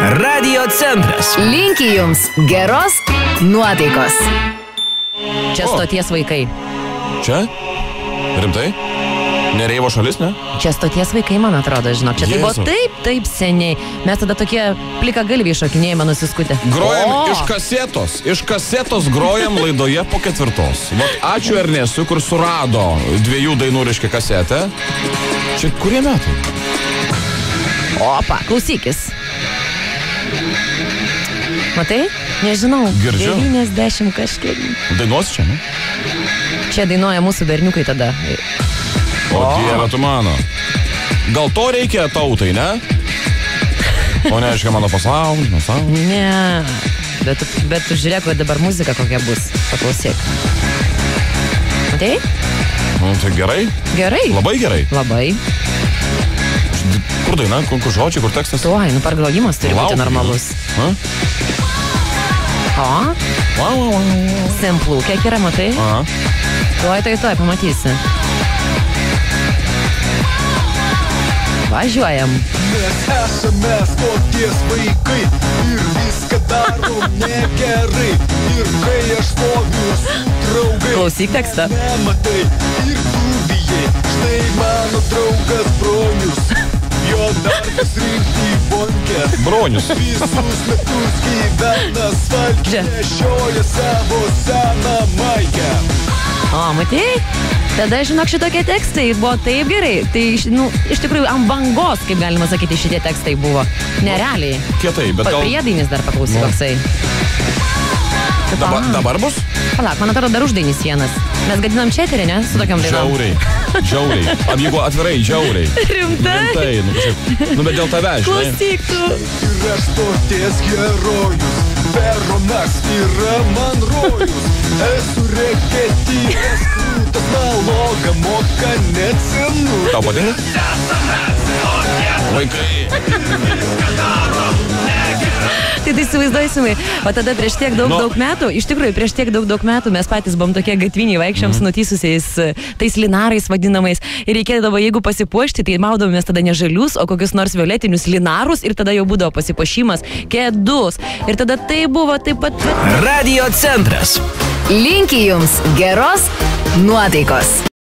Radio centras. Linki jums geros nuotaikos. Čia stoties vaikai. Čia? Rimtai? Nereivo šalis, ne? Čia stoties vaikai, man atrodo, žinok. Čia tai buvo taip seniai. Mes tada tokie plika galviai šokinėjame nusiskutę. Grojam iš kasetos grojam laidoje po 4. Vat ačiū Ernestui, kur surado 2 dainų reiškia kasetę. Čia kurie metai? Opa, klausykis. Matai? Nežinau. Girdžiu. 90 kažkiek. Dainuos čia, ne? Čia dainuoja mūsų berniukai tada. O dieve tu mano. Gal to reikia tautai, ne? O neaiškia mano pasaulį. Ne. Bet tu žiūrėk, kad dabar muzika kokia bus. Paklausyk. Matai? Tai gerai? Gerai. Labai gerai. Labai. Kur daina? Kur žodžiai, kur tekstas? Tuoj, pargrojimas turi būti normalus. O? Simplų, kiek yra, matai? Tuoj, pamatysi. Važiuojam. Mes esame stoties vaikai ir viską darom negerai. Ir kai aš stoviu su draugai, klausyk tekstą. Nematai ir tu bijai. Štai mano draugas Bronius, jo darbas rinkti bonkę. Bronius. Visus metus gyvena asfaltė, nešioja savo seną maikę. O, matai? Tada, žinok, šitokie tekstai buvo taip gerai. Tai, iš tikrųjų, ant bangos, kaip galima sakyti, šitie tekstai buvo. Nerealiai. Kietai, bet gal... Priedainis dar paklausyk, koksai. Dabar bus? Palauk, man atrodo, dar uždainis vienas. Mes gadinam čia eterį, ne? Su tokiam dainom. Žiauriai. Jeigu atvirai, žiauriai. Rimtai? Bet dėl tavęs, žinai. Klausyk tu. Ir aš stoties herojus, Veronas yra man rojus. Esu reketyrės krūtas, nalogą moka necenu. Tau patinka? Vaikai. Tai įsivaizduosimai, o tada prieš tiek daug metų, iš tikrųjų, prieš tiek daug metų mes patys buvom tokie gatviniai vaikščiam su nutysusiais tais linarais vadinamais ir reikėdavo, jeigu pasipuošti, tai maudavomės tada ne žalius, o kokius nors violetinius linarus ir tada jau būdavo pasipuošimas, kėdus ir tada tai buvo taip pat... Radio centras. Linki jums geros nuotaikos.